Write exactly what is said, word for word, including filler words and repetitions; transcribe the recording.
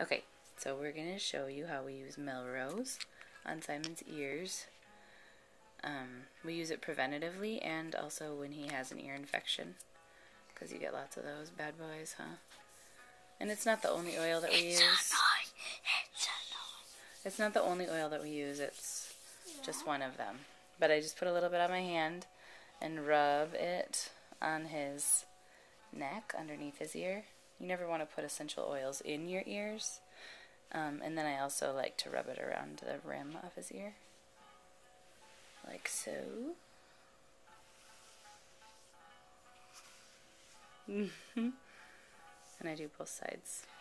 Okay, so we're going to show you how we use Melrose on Simon's ears. Um, we use it preventatively and also when he has an ear infection, because you get lots of those bad boys, huh? And it's not the only oil that we it's use. Annoying. It's annoying. It's not the only oil that we use, it's yeah. just one of them. But I just put a little bit on my hand and rub it on his neck underneath his ear. You never want to put essential oils in your ears. Um, and then I also like to rub it around the rim of his ear. Like so. And I do both sides.